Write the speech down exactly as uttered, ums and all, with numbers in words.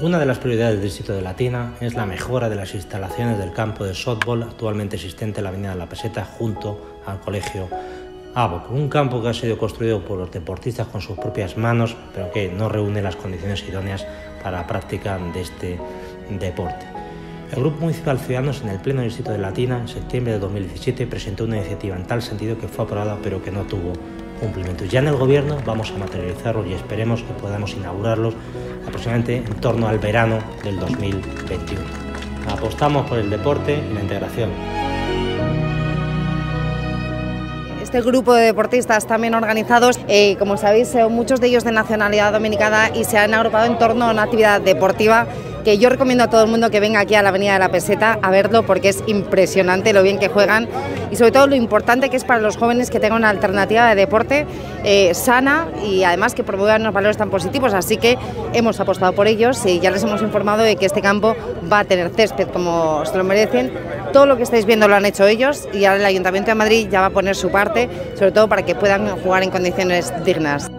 Una de las prioridades del distrito de Latina es la mejora de las instalaciones del campo de softball actualmente existente en la avenida de la Peseta junto al colegio Avoc, un campo que ha sido construido por los deportistas con sus propias manos, pero que no reúne las condiciones idóneas para la práctica de este deporte. El Grupo Municipal Ciudadanos en el Pleno del Distrito de Latina en septiembre de dos mil diecisiete presentó una iniciativa en tal sentido que fue aprobada pero que no tuvo cumplimiento. Ya en el Gobierno vamos a materializarlos y esperemos que podamos inaugurarlos aproximadamente en torno al verano del dos mil veintiuno. Apostamos por el deporte y la integración. Este grupo de deportistas también organizados, eh, como sabéis, son muchos de ellos de nacionalidad dominicana y se han agrupado en torno a una actividad deportiva que yo recomiendo a todo el mundo que venga aquí a la avenida de la Peseta a verlo porque es impresionante lo bien que juegan y sobre todo lo importante que es para los jóvenes que tengan una alternativa de deporte eh, sana y además que promuevan unos valores tan positivos, así que hemos apostado por ellos y ya les hemos informado de que este campo va a tener césped como se lo merecen. Todo lo que estáis viendo lo han hecho ellos y ahora el Ayuntamiento de Madrid ya va a poner su parte, sobre todo para que puedan jugar en condiciones dignas.